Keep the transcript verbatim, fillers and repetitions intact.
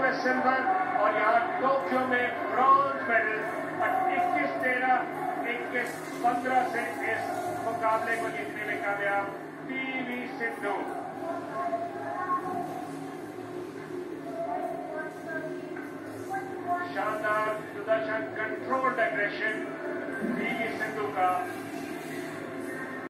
में सिल्वर और यहाँ टोक्यो में ब्रॉन्ज मेडल। इक्कीस तेरह इक्कीस पंद्रह से इस मुकाबले को जीतने में कामयाब पीवी सिंधु। शानदार सुदर्शन कंट्रोल्ड एग्रेशन पीवी सिंधु का।